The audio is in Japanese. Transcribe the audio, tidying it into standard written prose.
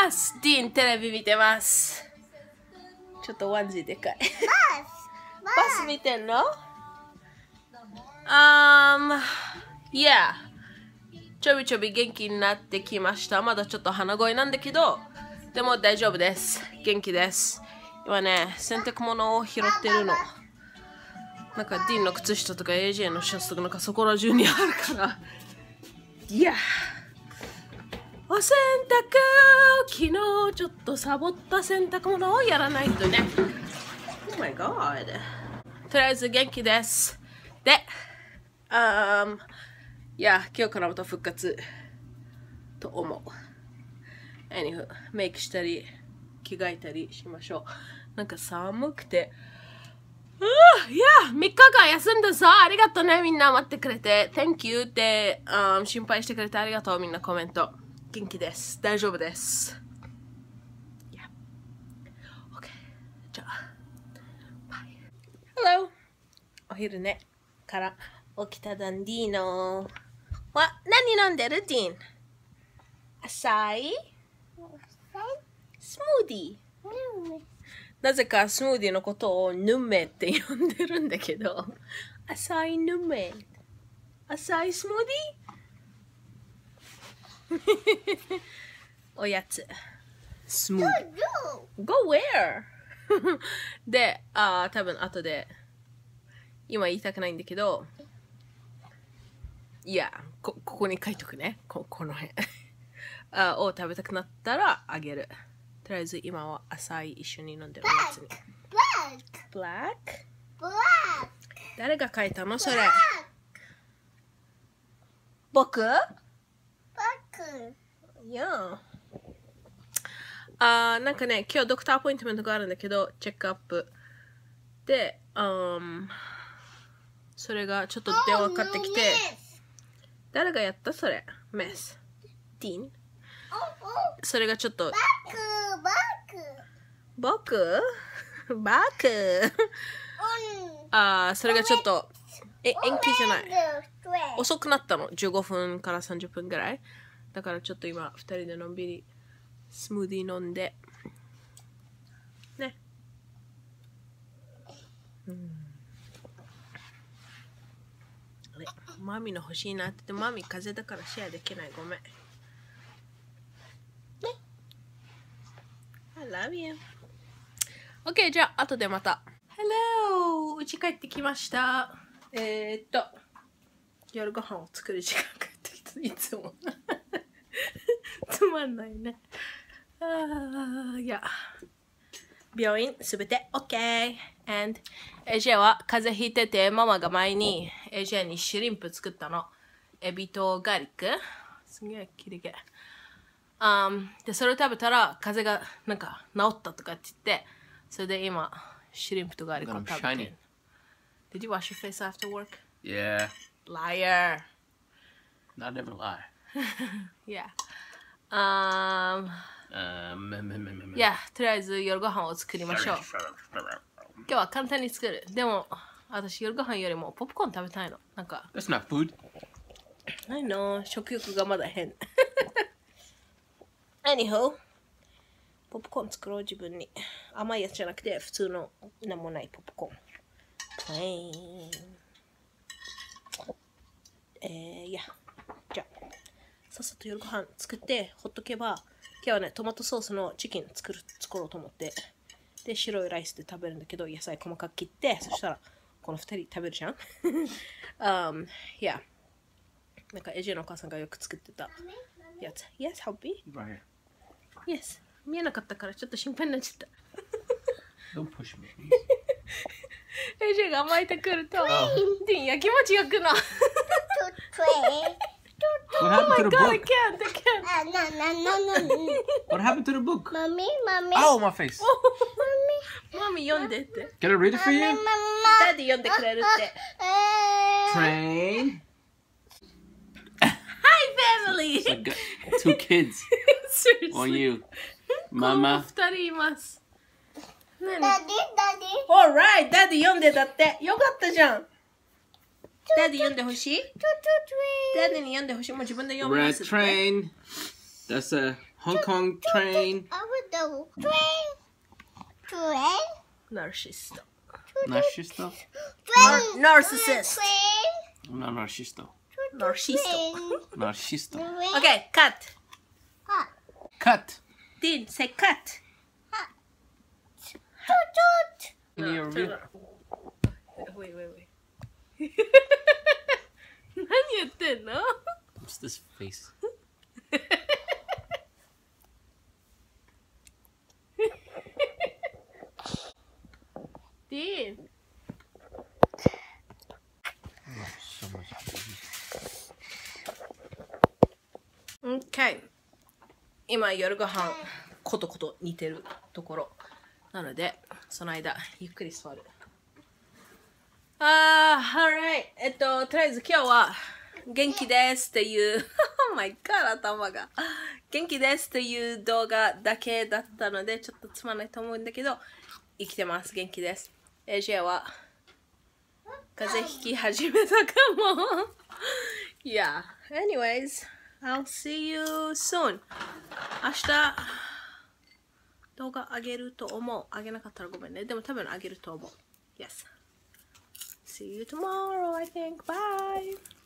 ます。ディーンテレビ見てます。ちょっとワンジーでかい。バス見てんのいや。ちょびちょび元気になってきました。まだちょっと鼻声なんだけど、でも大丈夫です。元気です。今ね、洗濯物を拾ってるの。なんかディーンの靴下とか AJ のシャツとかなんかそこら中にあるから。いや。お洗濯昨日ちょっとサボった洗濯物をやらないとね。Oh my god。とりあえず元気です。で、いや、今日からまた復活と思う。Anywho、メイクしたり、着替えたりしましょう。なんか寒くて。いや、3日間休んださ。ありがとうね、みんな待ってくれて。Thank you って、心配してくれてありがとう、みんなコメント。元気です。大丈夫です。Yeah. OK。じゃあ、Hello。お昼寝から起きたダンディーノ。何飲んでるディーン？浅い？スムーディー。なぜかスムーディーのことをヌメって呼んでるんだけど、浅いヌメ。浅いスムーディーおやつ。スムーディー。Go where? で、多分後で、今言いたくないんだけど、いや、ここに書いとくね。この辺。を食べたくなったらあげる。とりあえず今は浅い一緒に飲んでるおやつに。Black? 誰が書いたのそれ。僕いや。なんかね、今日ドクターアポイントメントがあるんだけど、チェックアップ。で、それがちょっと電話かかってきて、誰がやったそれメス。ディーンそれがちょっと僕それがちょっと延期じゃない遅くなったの15分から30分ぐらいだからちょっと今2人でのんびりスムーディー飲んでねあれマミの欲しいなって言ってマミ風邪だからシェアできないごめんI love you. OK, じゃあ、後でまた。Hello! うち帰ってきました。夜ご飯を作る時間帰ってきた。いつも。つまんないね。いや。病院すべて OK. And AJ は風邪ひいてて、ママが前に AJ にシュリンプ作ったの。エビとガーリック。すげえきれい。でそれを食べたら風邪がなんか治ったとかって言ってそれで今シュリンプとガーリックを食べてる Did you wash your face after work? Yeah. Liar. Not never lie. Yeah. Yeah. とりあえず夜ご飯を作りましょう今日は簡単に作るでも私夜ご飯よりもポップコーン食べたいのなんか That's not food. I know 食欲がまだ変Anyhow ポップコーン作ろう自分に甘いやつじゃなくて普通の何もないポップコーンプレーンいやじゃあさっさと夜ご飯作ってほっとけば今日はねトマトソースのチキン作ろうと思ってで白いライスで食べるんだけど野菜細かく切ってそしたらこの2人食べるじゃんいやなんかエジェのお母さんがよく作ってたやつ Yes, Right Yes 見えなかったからちょっと心配になっちゃった Don't push me. エジェが甘えてくるとディンや気持ちよくな What Oh happened my to the god, I book? can't What happened to the book? Mommy. Oh, my face. マミ読んでって Can I read it for you? ダディ読んでくれるって Train. Hi family It's like two kids on Seriously you. この Mama. 2人います何 Daddy. Alright ダディ読んでだってよかったじゃんダディ読んでほしいダディに読んでほしいもう自分で読みま Red すって train. That's a Hong Kong train. Narcissist. Narcissisto? Narcissist. No, narcissisto. Narcissisto. Narcissisto. Okay, cut. Cut. Dean, say cut. Can you review? Wait. 何言ってんの What's this face? Dean. So much. Okay. 今夜ご飯ことこと似てるところなのでその間ゆっくり座る。alright。とりあえず今日は元気ですっていうoh my god 頭が元気ですっていう動画だけだったのでちょっとつまんないと思うんだけど生きてます元気です。AJ は風邪ひき始めたかもyeah anyways I'll see you soon 明日動画上げると思う。上げなかったらごめんね。でも多分上げると思う。Yes. See you tomorrow, I think. Bye.